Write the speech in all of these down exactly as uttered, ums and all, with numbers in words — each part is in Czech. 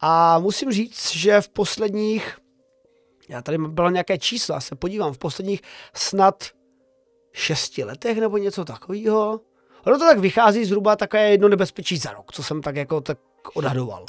A musím říct, že v posledních, já tady bylo nějaké čísla, se podívám, v posledních snad šesti letech nebo něco takového. Ono to tak vychází zhruba takové jedno nebezpečí za rok, co jsem tak jako tak odhadoval.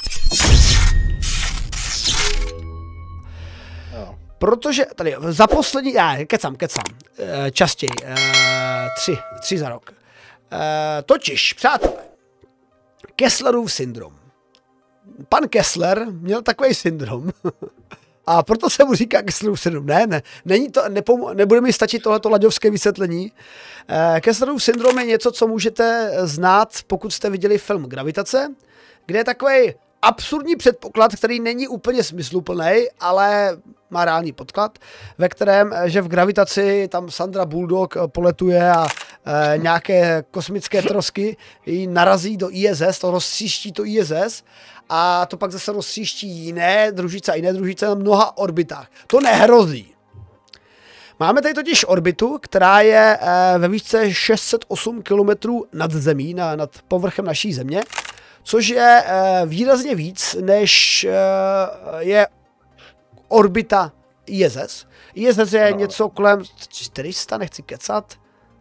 No. Protože tady za poslední, já kecám, kecám, častěji, tři, tři za rok. Totiž, přátelé, Kesslerův syndrom. Pan Kessler měl takový syndrom a proto se mu říká Kesslerův syndrom. Ne, ne, není to, nepom- nebude mi stačit tohleto laďovské vysvětlení. Kesslerův syndrom je něco, co můžete znát, pokud jste viděli film Gravitace, kde je takový absurdní předpoklad, který není úplně smysluplný, ale má reálný podklad, ve kterém, že v Gravitaci tam Sandra Bullock poletuje a e, nějaké kosmické trosky jí narazí do I S S, to rozstříští to I S S a to pak zase rozstříští jiné družice a jiné družice na mnoha orbitách. To nehrozí. Máme tady totiž orbitu, která je e, ve výšce šest set osm kilometrů nad zemí, na, nad povrchem naší Země, což je e, výrazně víc, než e, je orbita I S S. I S S je no. něco kolem čtyři sta, nechci kecat.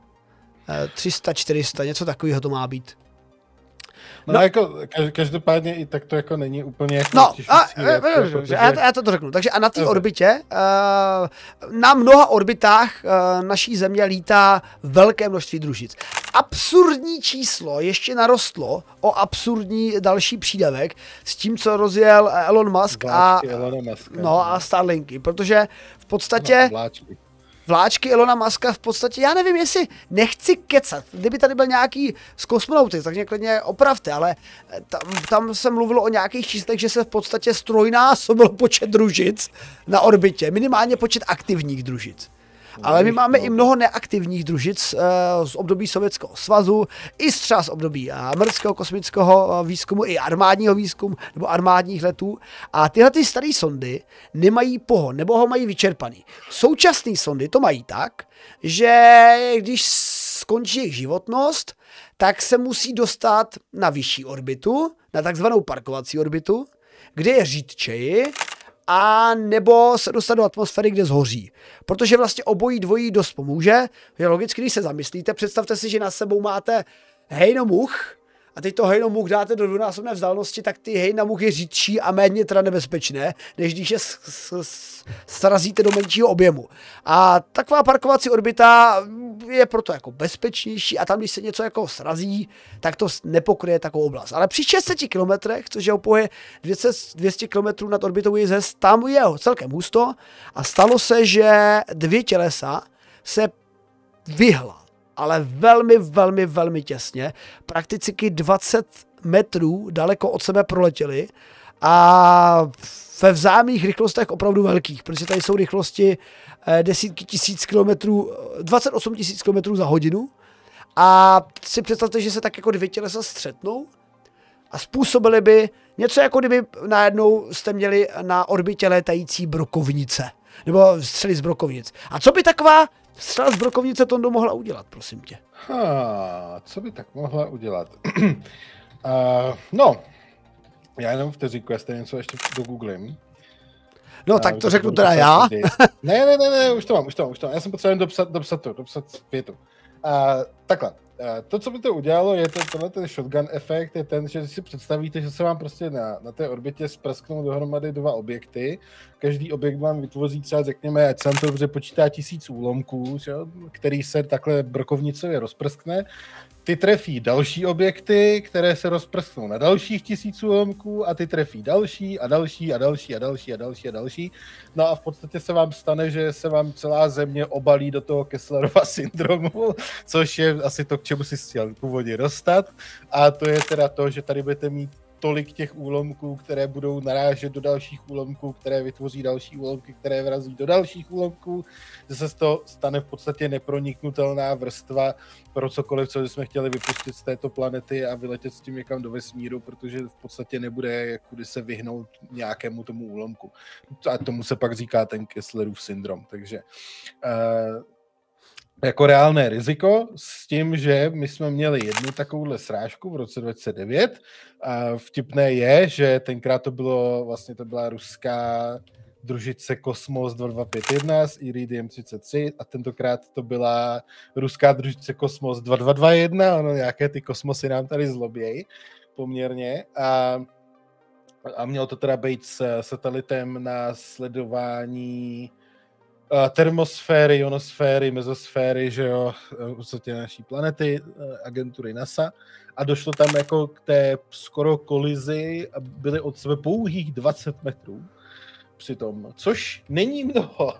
tři sta, čtyři sta, něco takového to má být. No, no jako každopádně i tak to jako není úplně no, a, věc, a, jako, protože... já, to, já to řeknu. Takže a na té orbitě, uh, na mnoha orbitách uh, naší Země lítá velké množství družic. Absurdní číslo ještě narostlo o absurdní další přídavek s tím, co rozjel Elon Musk a, Muska, no, a Starlinky, protože v podstatě no, vláčky Elona Muska v podstatě, já nevím, jestli nechci kecat, kdyby tady byl nějaký z kosmonauty, tak mě klidně opravte, ale tam, tam se mluvilo o nějakých číslech, že se v podstatě strojnásobil počet družic na orbitě, minimálně počet aktivních družic. Ale my máme i mnoho neaktivních družic uh, z období Sovětského svazu, i třeba z období amerického kosmického výzkumu, i armádního výzkumu, nebo armádních letů. A tyhle ty staré sondy nemají pohon, nebo ho mají vyčerpaný. Současné sondy to mají tak, že když skončí jejich životnost, tak se musí dostat na vyšší orbitu, na takzvanou parkovací orbitu, kde je řídčeji, a nebo se dostat do atmosféry, kde zhoří. Protože vlastně obojí dvojí dost pomůže. Je logicky, když se zamyslíte, představte si, že na sebou máte hejnomuch a teď to hejnomuch dáte do dvojnásobné vzdálenosti, tak ty hejnomuch je řídší a méně teda nebezpečné, než když je srazíte do menšího objemu. A taková parkovací orbita je proto jako bezpečnější a tam, když se něco jako srazí, tak to nepokryje takovou oblast. Ale při šesti stech kilometrech, což je opoje dvě stě kilometrů nad orbitou I S S, tam je celkem husto a stalo se, že dvě tělesa se vyhla. Ale velmi, velmi, velmi těsně. Prakticky dvacet metrů daleko od sebe proletěli a ve vzájemných rychlostech opravdu velkých, protože tady jsou rychlosti desítky tisíc kilometrů, dvacet osm tisíc kilometrů za hodinu a si představte, že se tak jako dvě tělesa střetnou a způsobili by něco, jako kdyby najednou jste měli na orbitě létající brokovnice. Nebo střely z brokovnic. A co by taková střela z brokovnice Tondo mohla udělat, prosím tě? Ha, co by tak mohla udělat? uh, no, já jenom vteřinku, jestli něco ještě dogooglím. No, tak to řeknu teda já. ne, ne, ne, ne, už to mám, už to mám, už to mám. Já jsem potřeboval dopsat, dopsat to, dopsat větu. Uh, takhle, uh, to, co by to udělalo, je to, tenhle ten shotgun efekt, je ten, že si představíte, že se vám prostě na, na té orbitě sprsknou dohromady dva objekty. Každý objekt vám vytvoří třeba, řekněme, ať jsem to dobře počítá, tisíc úlomků, že, který se takhle brokovnicově rozprskne. Ty trefí další objekty, které se rozprsknou na dalších tisíc úlomků a ty trefí další a další a další a další a další a další. No a v podstatě se vám stane, že se vám celá Země obalí do toho Kesslerova syndromu, což je asi to, k čemu si chtěl původně dostat. A to je teda to, že tady budete mít tolik těch úlomků, které budou narážet do dalších úlomků, které vytvoří další úlomky, které vrazí do dalších úlomků, že se z toho stane v podstatě neproniknutelná vrstva pro cokoliv, co jsme chtěli vypustit z této planety a vyletět s tím někam do vesmíru, protože v podstatě nebude kudy se vyhnout nějakému tomu úlomku. A tomu se pak říká ten Kesslerův syndrom. Takže uh, jako reálné riziko s tím, že my jsme měli jednu takovouhle srážku v roce dva tisíce devět. A vtipné je, že tenkrát to bylo, vlastně to byla ruská družice Kosmos dva dva pět jedna s Iridium třicet tři a tentokrát to byla ruská družice Kosmos dva dva dva jedna, ono nějaké ty kosmosy nám tady zlobějí poměrně. A, a mělo to teda být s satelitem na sledování termosféry, ionosféry, mezosféry, že jo, v naší planety, agentury NASA, a došlo tam jako k té skoro kolizi a byly od sebe pouhých dvacet metrů přitom, což není mnoho.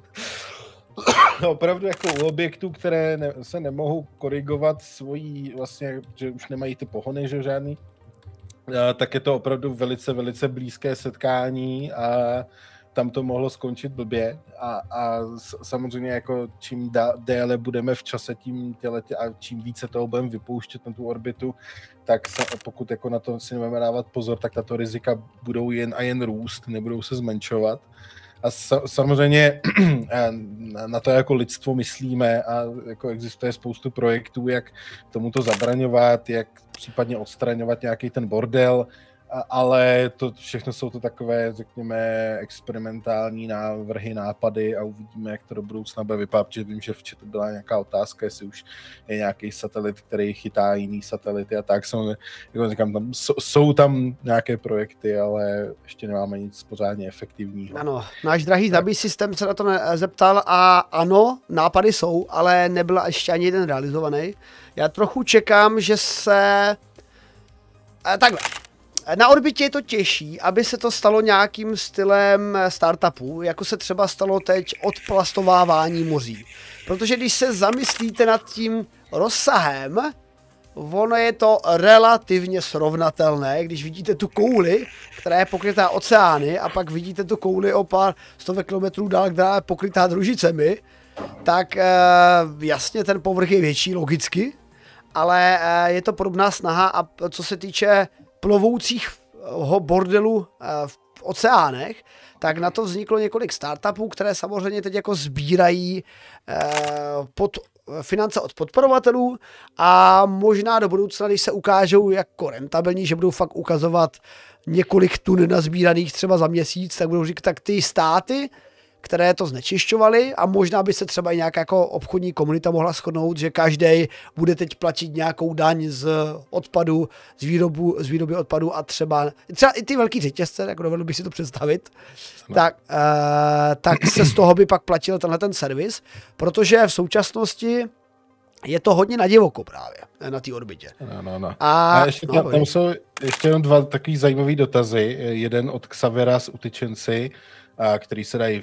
Opravdu jako u objektů, které ne, se nemohou korigovat svojí, vlastně, že už nemají ty pohony, že žádný, tak je to opravdu velice, velice blízké setkání a tam to mohlo skončit blbě a, a samozřejmě jako čím da, déle budeme v čase tím těletě a čím více toho budeme vypouštět na tu orbitu, tak se, pokud jako na to si nebudeme dávat pozor, tak tato rizika budou jen a jen růst, nebudou se zmenšovat. A sa, samozřejmě na to jako lidstvo myslíme a jako existuje spoustu projektů, jak tomuto zabraňovat, jak případně odstraňovat nějaký ten bordel, ale to všechno jsou to takové, řekněme, experimentální návrhy, nápady a uvidíme, jak to do budoucna bude vypadat, protože vím, že v chatu byla nějaká otázka, jestli už je nějaký satelit, který chytá jiný satelity a tak. Jsou, jako říkám, tam, jsou tam nějaké projekty, ale ještě nemáme nic pořádně efektivního. Ano, náš drahý zabý systém se na to zeptal a ano, nápady jsou, ale nebyl ještě ani jeden realizovaný. Já trochu čekám, že se... Takhle. Na orbitě je to těžší, aby se to stalo nějakým stylem startupů, jako se třeba stalo teď odplastovávání moří. Protože když se zamyslíte nad tím rozsahem, ono je to relativně srovnatelné, když vidíte tu kouli, která je pokrytá oceány, a pak vidíte tu kouli o pár stovek kilometrů dál, která je pokrytá družicemi, tak e, jasně ten povrch je větší logicky, ale e, je to podobná snaha, a co se týče plovoucích bordelu v oceánech, tak na to vzniklo několik startupů, které samozřejmě teď jako sbírají pod finance od podporovatelů a možná do budoucna, když se ukážou jako rentabilní, že budou fakt ukazovat několik tun nazbíraných třeba za měsíc, tak budou říkat, tak ty státy, které to znečišťovaly, a možná by se třeba i nějaká jako obchodní komunita mohla shodnout, že každý bude teď platit nějakou daň z odpadu, z, výrobu, z výroby odpadu a třeba, třeba i ty velký řetězce, jako dovedl bych si to představit, no. tak, uh, tak se z toho by pak platil tenhle ten servis, protože v současnosti je to hodně na divoko právě na té orbitě. No, no, no. A, a ještě, no, tam, tam jsou ještě jenom dva takový zajímavý dotazy. Jeden od Xavera z Utyčenci, a který se dají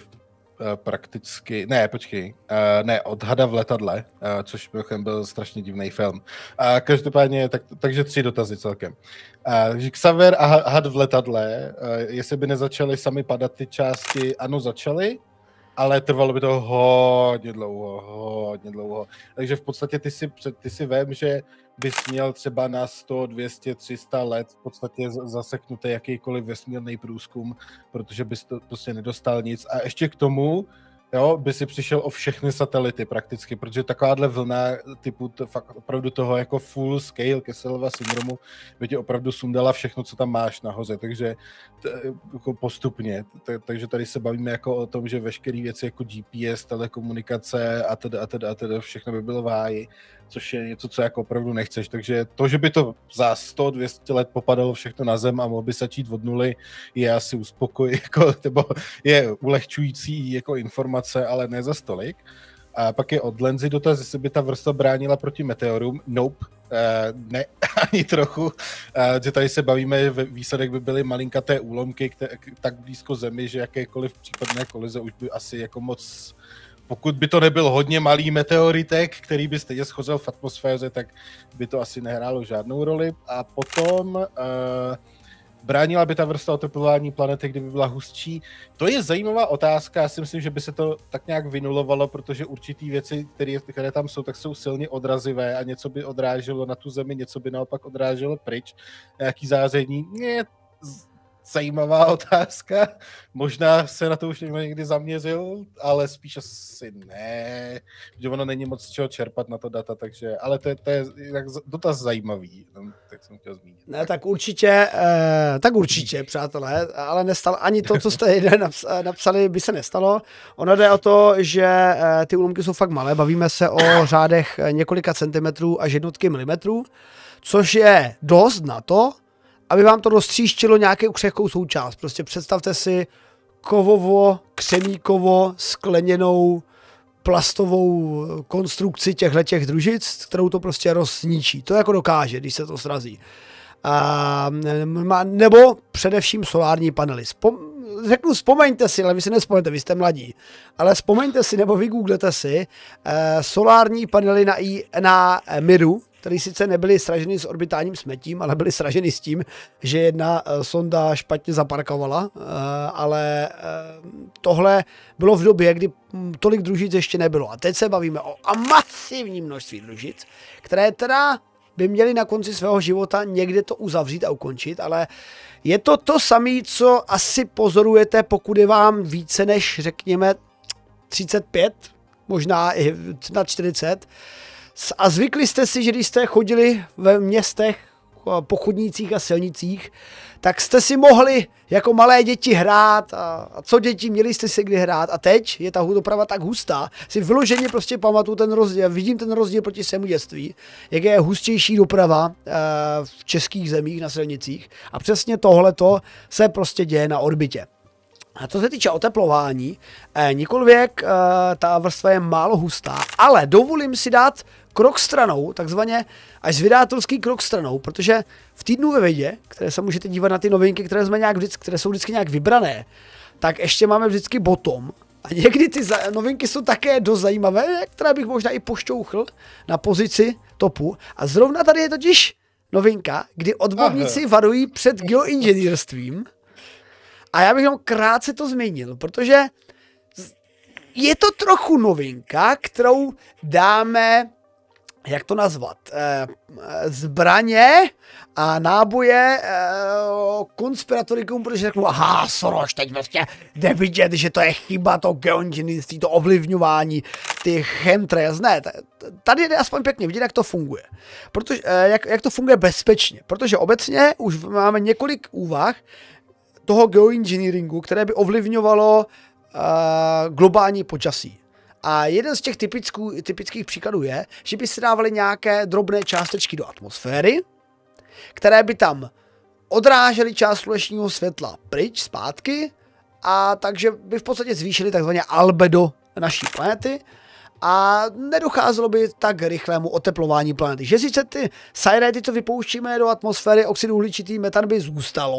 prakticky, ne, počkej, ne, od Hada v letadle, což byl strašně divný film. A každopádně, tak, takže tři dotazy celkem. Takže Xaver a Had v letadle, jestli by nezačaly sami padat ty části, ano, začaly, ale trvalo by to hodně dlouho, hodně dlouho. Takže v podstatě ty si, ty si vem, že bys měl třeba na sto, dvě stě, tři sta let v podstatě zaseknutý jakýkoliv vesmírný průzkum, protože bys to prostě nedostal nic. A ještě k tomu, jo, by si přišel o všechny satelity prakticky, protože takováhle vlna typu to, fakt opravdu toho jako full scale Kesselova syndromu by ti opravdu sundala všechno, co tam máš nahoře, takže t, jako postupně. T, takže tady se bavíme jako o tom, že veškeré věci jako G P S, telekomunikace a teda, a teda, a teda všechno by bylo v háji, což je něco, co jako opravdu nechceš. Takže to, že by to za sto, dvě stě let popadalo všechno na zem a mohl by začít od nuly, je asi uspokoj, jako, nebo je ulehčující jako informace, ale ne za stolik. A pak je od Lenzy dotaz, jestli by ta vrstva bránila proti meteorům. Nope, uh, ne, ani trochu. Uh, že tady se bavíme, výsledek by byly malinkaté úlomky, které, tak blízko Zemi, že jakékoliv případné kolize už by asi jako moc... Pokud by to nebyl hodně malý meteoritek, který by stejně schořel v atmosféře, tak by to asi nehrálo žádnou roli. A potom uh, bránila by ta vrstva oteplování planety, kdyby byla hustší. To je zajímavá otázka, já si myslím, že by se to tak nějak vynulovalo, protože určitý věci, které, které tam jsou, tak jsou silně odrazivé a něco by odráželo na tu Zemi, něco by naopak odráželo pryč. Nějaký záření, ne, zajímavá otázka. Možná se na to už někdy zaměřil, ale spíš asi ne, že ono není moc čeho čerpat na to data, takže, ale to je, to je dotaz zajímavý, tak jsem chtěl zmínit. Ne, tak určitě, eh, tak určitě, přátelé, ale nestalo ani to, co jste napsali, by se nestalo. Ono jde o to, že eh, ty úlomky jsou fakt malé, bavíme se o řádech několika centimetrů až jednotky milimetrů, což je dost na to, aby vám to roztříštilo nějakou křehkou součást. Prostě představte si kovovo, křemíkovo, skleněnou plastovou konstrukci těchto družic, kterou to prostě rozničí. To jako dokáže, když se to srazí. A, nebo především solární panely. Spom, řeknu, vzpomeňte si, ale vy si nespomeňte, vy jste mladí, ale vzpomeňte si nebo vygooglete si eh, solární panely na, I, na Miru, které sice nebyly sraženy s orbitálním smetím, ale byly sraženy s tím, že jedna uh, sonda špatně zaparkovala, uh, ale uh, tohle bylo v době, kdy tolik družic ještě nebylo. A teď se bavíme o a masivní množství družic, které teda by měly na konci svého života někde to uzavřít a ukončit, ale je to to samé, co asi pozorujete, pokud je vám více než, řekněme, třicet pět, možná i na čtyřicet, a zvykli jste si, že když jste chodili ve městech, po chodnících a silnicích, tak jste si mohli jako malé děti hrát a, a co děti, měli jste si kdy hrát a teď je ta doprava tak hustá, si vyloženě prostě pamatuju ten rozdíl, vidím ten rozdíl proti svému dětství, jak je hustější doprava e, v českých zemích na silnicích a přesně tohleto se prostě děje na orbitě. A co se týče oteplování, eh, nikolivěk eh, ta vrstva je málo hustá, ale dovolím si dát krok stranou, takzvaně až zvědátorský krok stranou, protože v týdnu ve vědě, které se můžete dívat na ty novinky, které, jsme nějak vždycky, které jsou vždycky nějak vybrané, tak ještě máme vždycky bottom. A někdy ty za- novinky jsou také dost zajímavé, které bych možná i pošťouchl na pozici topu. A zrovna tady je totiž novinka, kdy odborníci varují před geoinženýrstvím. A já bych jenom krátce to zmínil, protože je to trochu novinka, kterou dáme, jak to nazvat, eh, zbraně a náboje eh, konspiratorikům, protože řeknu, aha, Soros, teď vlastně jde vidět, že to je chyba, to geoinženýrství, to ovlivňování, ty chemtrails, ne, tady jde aspoň pěkně vidět, jak to funguje, protože, eh, jak, jak to funguje bezpečně, protože obecně už máme několik úvah toho geoengineeringu, které by ovlivňovalo uh, globální počasí. A jeden z těch typicků, typických příkladů je, že by se dávaly nějaké drobné částečky do atmosféry, které by tam odrážely část slunečního světla pryč, zpátky, a takže by v podstatě zvýšily takzvané albedo naší planety a nedocházelo by tak rychlému oteplování planety. Že sice ty sajrety, co vypouštíme do atmosféry, oxidu uhličitý, metan by zůstalo,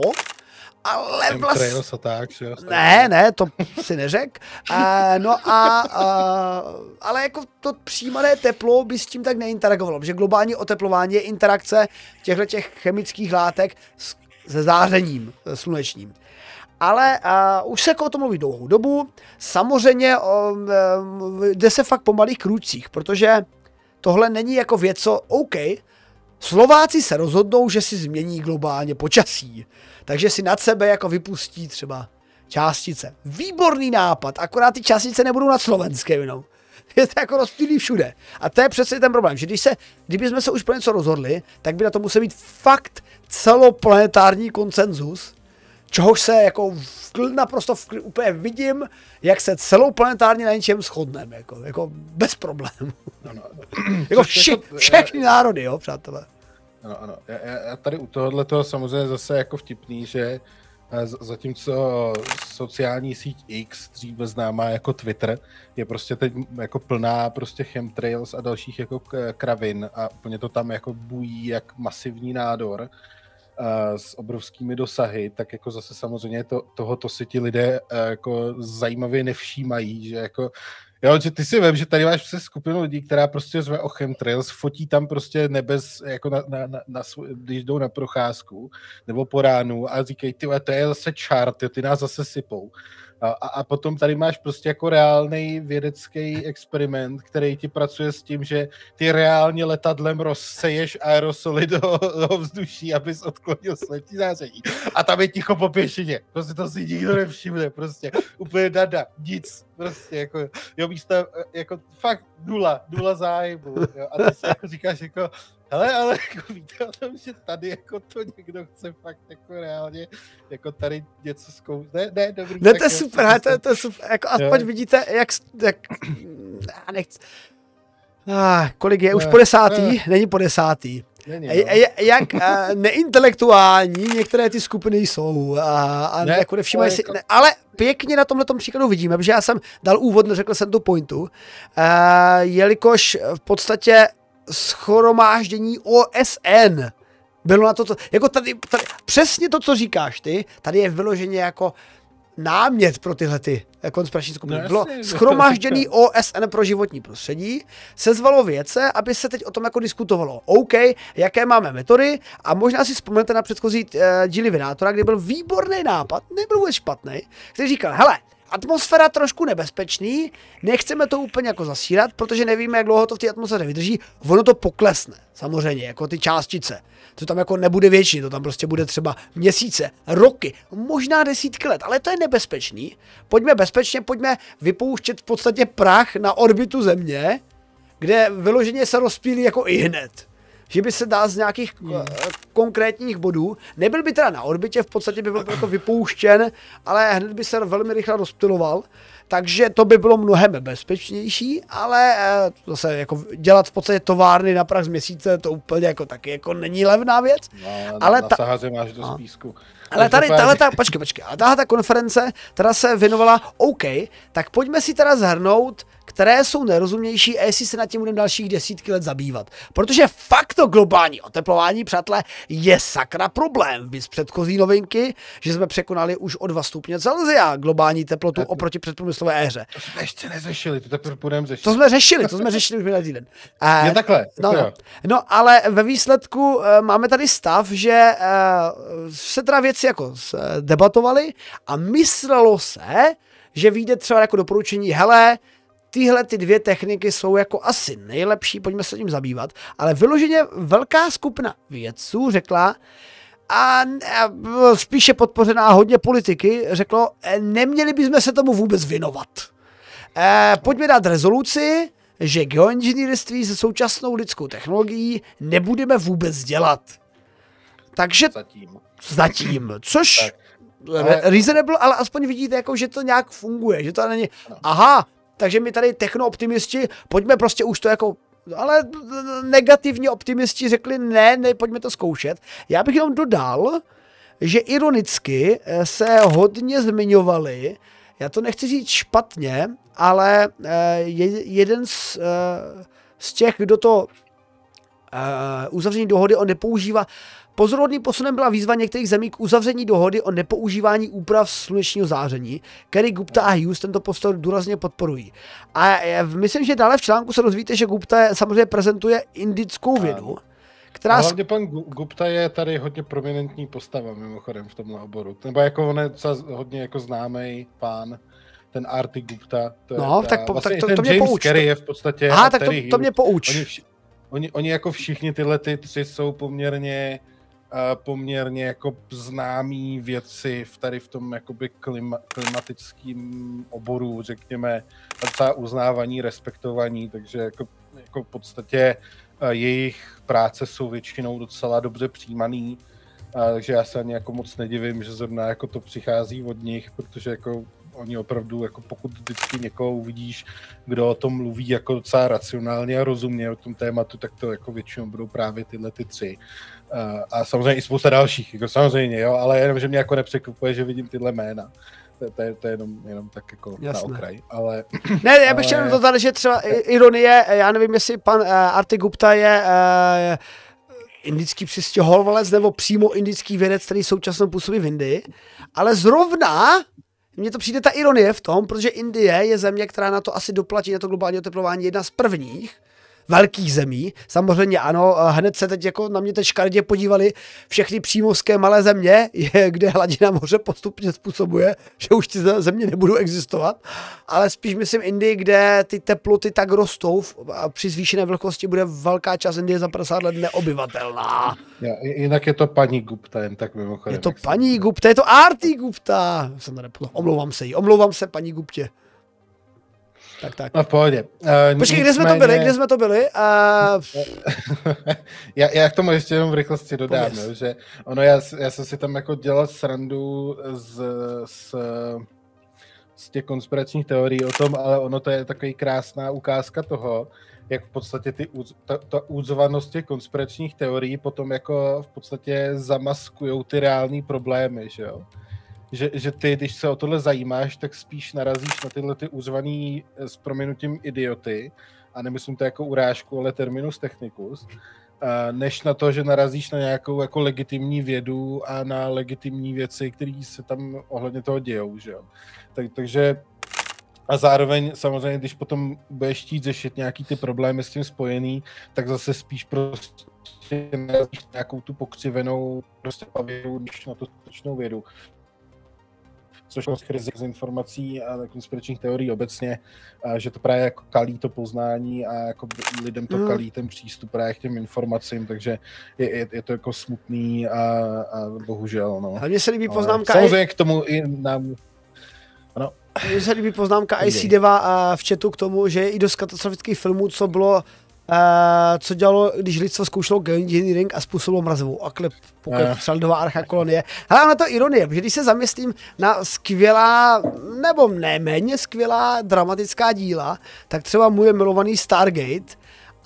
ale vlastně... Tak, ne, ne, to si neřek. Uh, no a, uh, ale jako to přijímané teplo by s tím tak neinteragovalo, protože globální oteplování je interakce těchto těch chemických látek se zářením slunečním. Ale uh, už se o tom mluví dlouhou dobu. Samozřejmě um, jde se fakt po malých krůčcích, protože tohle není jako věc, co OK, Slováci se rozhodnou, že si změní globálně počasí. Takže si nad sebe jako vypustí třeba částice. Výborný nápad, akorát ty částice nebudou nad Slovenskem jenom. Je to jako rozptýlí všude. A to je přesně ten problém, že když se, kdybychom se už pro něco rozhodli, tak by na to musel být fakt celoplanetární konsenzus, čehož se jako v, naprosto v, úplně vidím, jak se celoplanetárně na něčem shodneme, jako, jako bez problémů. Ano, ano. Jako vši, všechny národy, jo, přátelé. Ano, ano. Já, já tady u tohohle toho samozřejmě zase jako vtipný, že zatímco sociální síť X, dříve známá jako Twitter, je prostě teď jako plná prostě chemtrails a dalších jako kravin a úplně to tam jako bují jak masivní nádor s obrovskými dosahy, tak jako zase samozřejmě to, tohoto si ti lidé jako zajímavě nevšímají, že jako jo, že ty si vem, že tady máš přes skupinu lidí, která prostě zve o chemtrails, fotí tam prostě nebes, jako na, na, na, na, když jdou na procházku, nebo po ránu a říkají, ty, to je zase čart, ty nás zase sypou. A, a potom tady máš prostě jako reálný vědecký experiment, který ti pracuje s tím, že ty reálně letadlem rozseješ aerosoly do, do vzduší, abys odklonil světlý záření. A tam je ticho po pěšině. Prostě to si nikdo nevšimne. Prostě úplně nada, nic. Prostě jako, jo, místo, jako fakt nula, nula zájmu. Jo. A ty si jako říkáš jako, hele, ale jako víte o tom, že tady jako to někdo chce fakt jako reálně, jako tady něco zkoušet. Ne, ne, dobrý. Ne, to je super, to, to, to je super, jako aspoň jo. Vidíte, jak, jak já nechci. Ah, kolik je, už po desátý? Není po desátý. Není, no. Jak uh, neintelektuální některé ty skupiny jsou a, a ne, jako nevšímají si, jako... ne, ale pěkně na tomhletom příkladu vidíme, protože já jsem dal úvod, neřekl jsem tu pointu, uh, jelikož v podstatě shromáždění O S N bylo na to, to jako tady, tady, přesně to, co říkáš ty, tady je vyloženě jako námět pro tyhle ty konspirační skupiny. No, bylo shromážděný O S N pro životní prostředí, sezvalo vědce, aby se teď o tom jako diskutovalo. OK, jaké máme metody a možná si vzpomenete na předchozí uh, díly Vinátora, kdy byl výborný nápad, nebyl vůbec špatný, který říkal, hele, atmosféra trošku nebezpečný, nechceme to úplně jako zasírat, protože nevíme, jak dlouho to v té atmosféře vydrží, ono to poklesne, samozřejmě, jako ty částice. To tam jako nebude větší, to tam prostě bude třeba měsíce, roky, možná desítky let, ale to je nebezpečný. Pojďme bezpečně, pojďme vypouštět v podstatě prach na orbitu Země, kde vyloženě se rozpílí jako i hned. Že by se dá z nějakých hmm. konkrétních bodů, nebyl by teda na orbitě, v podstatě by byl jako vypouštěn, ale hned by se velmi rychle rozptyloval, takže to by bylo mnohem bezpečnější, ale zase jako dělat v podstatě továrny na prach z měsíce, to úplně jako taky jako není levná věc. No, ale na ta... Sahaře máš do spísku. Ale tady, tahle ta, počkej, počkej, ale tahle ta konference teda se věnovala, OK, tak pojďme si teda zhrnout, které jsou nejrozumnější a jestli se nad tím budeme dalších desítky let zabývat. Protože fakt to globální oteplování, přátelé, je sakra problém. Vy z předchozí novinky, že jsme překonali už o dva stupně Celsia globální teplotu tak, oproti předprůmyslové éře. To jsme ještě neřešili, to teprve budeme řešit. To jsme řešili, to jsme řešili už minulý týden. Je uh, takhle. No, no. no, ale ve výsledku uh, máme tady stav, že uh, se teda věci jako debatovali a myslelo se, že vyjde třeba jako doporučení, hele, tyhle ty dvě techniky jsou jako asi nejlepší, pojďme se tím zabývat, ale vyloženě velká skupina vědců řekla, a spíše podpořená hodně politiky, řeklo, neměli bychom se tomu vůbec věnovat. E, pojďme dát rezoluci, že geoinženýrství se současnou lidskou technologií nebudeme vůbec dělat. Takže zatím, zatím což tak, ale... reasonable, ale aspoň vidíte, jako, že to nějak funguje, že to není, no. Aha, takže my tady technooptimisti, pojďme prostě už to jako, ale negativní optimisti řekli ne, ne, pojďme to zkoušet. Já bych jenom dodal, že ironicky se hodně zmiňovali, já to nechci říct špatně, ale jeden z, z těch, kdo to uzavření dohody o nepoužívá, pozoruhodným posunem byla výzva některých zemí k uzavření dohody o nepoužívání úprav slunečního záření. Kerry, Gupta a Hughes tento postoj důrazně podporují. A myslím, že dále v článku se dozvíte, že Gupta samozřejmě prezentuje indickou vědu, která... A hlavně pan Gupta je tady hodně prominentní postava mimochodem v tomhle oboru. Nebo jako on je hodně jako známý pán, ten Arti Gupta. To no, ta, tak, po, vlastně tak to, ten to mě James pouč. Kerry je v podstatě... Aha, tak to, to mě pouč. Oni, vši, oni, oni jako všichni tyhle ty tři jsou poměrně... poměrně jako známí vědci v tady v tom jakoby klima, klimatickém oboru, řekněme, docela uznávaní, respektovaní, takže jako, jako v podstatě jejich práce jsou většinou docela dobře přijímaný, takže já se ani jako moc nedivím, že zrovna jako to přichází od nich, protože jako oni opravdu, jako pokud vždycky někoho uvidíš, kdo o tom mluví jako docela racionálně a rozumně o tom tématu, tak to jako většinou budou právě tyhle ty tři. Uh, a samozřejmě i spousta dalších, jako samozřejmě, jo, ale jenom, že mě jako nepřekvapuje, že vidím tyhle jména. To, to, je, to je jenom, jenom tak jako jasné. Na okraj, ale... Ne, já bych chtěl dodat, že třeba ironie, já nevím, jestli pan uh, Arti Gupta je uh, indický přistěhovalec nebo přímo indický vědec, který současně působí v Indii, ale zrovna mně to přijde ta ironie v tom, protože Indie je země, která na to asi doplatí, na to globální oteplování, jedna z prvních, velkých zemí. Samozřejmě ano, hned se teď jako na mě teď škaredě podívali všechny přímořské malé země, kde hladina moře postupně způsobuje, že už ty země nebudou existovat, ale spíš myslím Indii, kde ty teploty tak rostou a při zvýšené vlhkosti bude velká část Indie za padesát let neobyvatelná. Ja, jinak je to paní Gupta, jen tak mimochodem. Je to paní Gupta, je to Arti Gupta. Jsem tady, omlouvám se jí, omlouvám se paní Guptě. Tak, tak. No v pohodě. Uh, Počkej, kde jsme to byli, kde jsme to byli? Uh... já, já k tomu ještě jenom v rychlosti dodám, jo, že ono, já, já jsem si tam jako dělal srandu z, z, z těch konspiračních teorií o tom, ale ono to je takový krásná ukázka toho, jak v podstatě ty, ta, ta údzovanost těch konspiračních teorií potom jako v podstatě zamaskujou ty reální problémy, že jo. Že, že ty, když se o tohle zajímáš, tak spíš narazíš na tyhle ty úřvaný s prominutím idioty, a nemyslím to jako urážku, ale terminus technicus, než na to, že narazíš na nějakou jako legitimní vědu a na legitimní věci, které se tam ohledně toho dějou, že jo. Tak, takže a zároveň samozřejmě, když potom budeš chtít řešit nějaký ty problémy s tím spojený, tak zase spíš prostě narazíš na nějakou tu pokřivenou prostě vědu, než na tu skutečnou vědu. Což je rizik z informací a konspiračních teorií obecně, a že to právě jako kalí to poznání a jako lidem to kalí ten přístup právě k těm informacím, takže je, je, je to jako smutný a, a bohužel, no. Hlavně se líbí poznámka... Samozřejmě k tomu i nám... Ano. Mně se líbí poznámka I C Deva v chatu k tomu, že je i dost katastrofických filmů, co bylo Uh, co dělalo, když lidstvo zkoušelo geoengineering a způsobilo mrazivou aklep, pokud Sheldova archa kolonie. Ale ona to ironie, protože když se zamyslím na skvělá, nebo ne méně skvělá dramatická díla, tak třeba můj milovaný Stargate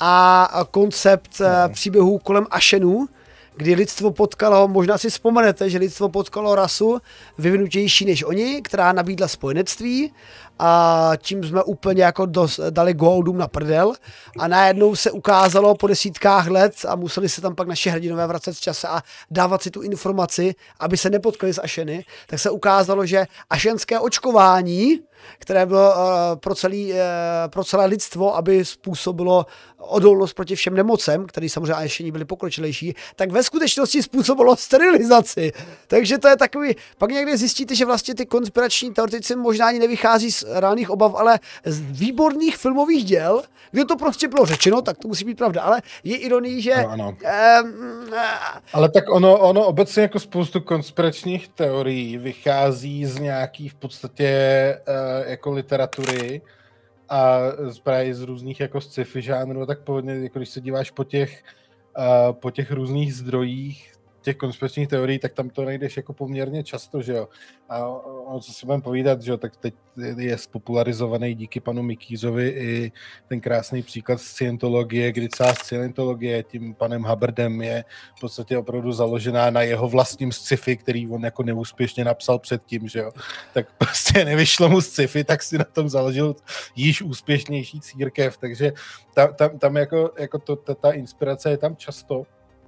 a koncept uh, příběhů kolem Ashenů, kdy lidstvo potkalo, možná si vzpomenete, že lidstvo potkalo rasu vyvinutější než oni, která nabídla spojenectví, a tím jsme úplně jako dos, dali Goa'udům na prdel a najednou se ukázalo po desítkách let a museli se tam pak naši hrdinové vracet v čase a dávat si tu informaci, aby se nepotkali s Asheny, tak se ukázalo, že ašenské očkování, které bylo uh, pro, celý, uh, pro celé lidstvo, aby způsobilo odolnost proti všem nemocem, které samozřejmě Asheni byly pokročilejší, tak ve skutečnosti způsobilo sterilizaci. Takže to je takový, pak někdy zjistíte, že vlastně ty konspirační teoretici možná ani nevychází z reálných obav, ale z výborných filmových děl, kde to prostě bylo řečeno, tak to musí být pravda, ale je ironií, že... No, ano. Um, ale tak ono, ono obecně jako spoustu konspiračních teorií vychází z nějaký v podstatě uh, jako literatury a právě z různých jako sci-fi žánrů, tak pohodně, jako když se díváš po těch, uh, po těch různých zdrojích těch konspiračních teorií, tak tam to najdeš jako poměrně často, že jo. A ono, co si budeme povídat, že jo, tak teď je spopularizovaný díky panu Mikýřovi i ten krásný příklad scientologie, kdy celá scientologie tím panem Hubbardem je v podstatě opravdu založená na jeho vlastním sci-fi, který on jako neúspěšně napsal předtím, že jo. Tak prostě nevyšlo mu sci-fi, tak si na tom založil již úspěšnější církev, takže tam, tam, tam jako, jako to, ta, ta inspirace je tam často.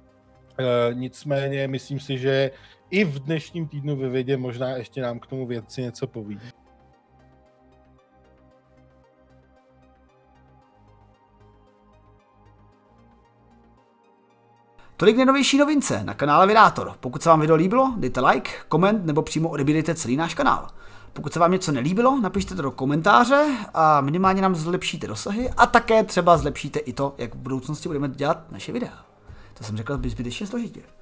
Uh, nicméně myslím si, že i v dnešním týdnu ve vědě možná ještě nám k tomu vědci něco poví. Tolik nejnovější novince na kanále Vědátor. Pokud se vám video líbilo, dejte like, koment nebo přímo odebírejte celý náš kanál. Pokud se vám něco nelíbilo, napište to do komentáře a minimálně nám zlepšíte dosahy a také třeba zlepšíte i to, jak v budoucnosti budeme dělat naše videa. To jsem řekl zbytečně složitě.